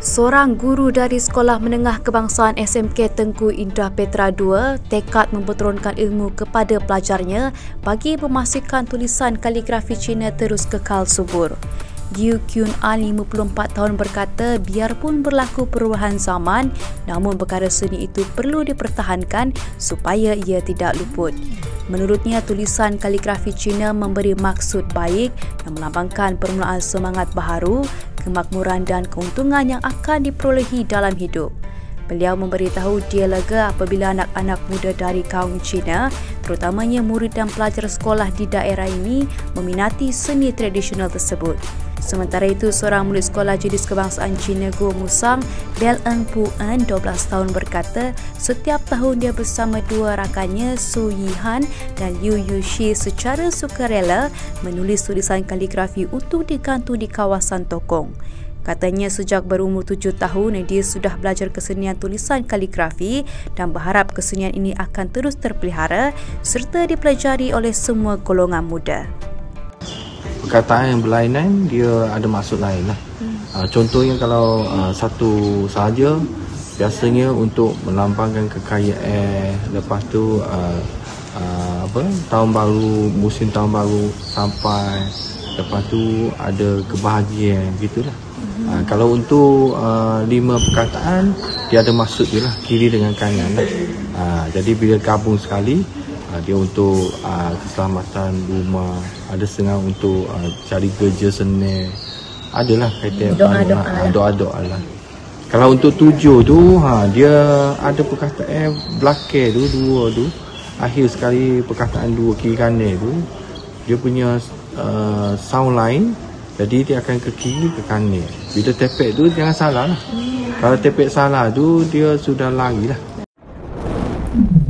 Seorang guru dari Sekolah Menengah Kebangsaan SMK Tengku Indah Petra II tekad memperturunkan ilmu kepada pelajarnya bagi memastikan tulisan kaligrafi Cina terus kekal subur. Liu Kyun An, 54 tahun berkata biarpun berlaku perubahan zaman, namun perkara seni itu perlu dipertahankan supaya ia tidak luput. Menurutnya, tulisan kaligrafi Cina memberi maksud baik yang melambangkan permulaan semangat baharu, kemakmuran dan keuntungan yang akan diperolehi dalam hidup. Beliau memberitahu dia lega apabila anak-anak muda dari kaum Cina, terutamanya murid dan pelajar sekolah di daerah ini, meminati seni tradisional tersebut. Sementara itu, seorang murid sekolah jenis kebangsaan Cina Guo Musang, Bel Eng Pu En, 12 tahun berkata, setiap tahun dia bersama dua rakannya Su Yihan dan Liu Yushi secara sukarela menulis tulisan kaligrafi untuk digantung di kawasan Tokong. Katanya sejak berumur 7 tahun, dia sudah belajar kesenian tulisan kaligrafi dan berharap kesenian ini akan terus terpelihara serta dipelajari oleh semua golongan muda. Perkataan yang berlainan dia ada maksud lain lah. Contohnya kalau satu sahaja biasanya untuk melambangkan kekayaan, lepas tu tahun baru, musim tahun baru sampai, lepas tu ada kebahagiaan gitulah. Kalau untuk 5 perkataan dia ada maksud dia lah, kiri dengan kanan lah. Jadi bila gabung sekali, dia untuk keselamatan rumah, ada setengah untuk cari kerja senang, adalah kaitan doa-doa lah. Kalau untuk 7 tu dia ada perkataan belakang tu, dua tu, akhir sekali perkataan dua kiri kanan tu dia punya sound lain, jadi dia akan ke kiri ke kanan. Bila tepek tu jangan salah lah. Kalau tepek salah tu dia sudah lari lah.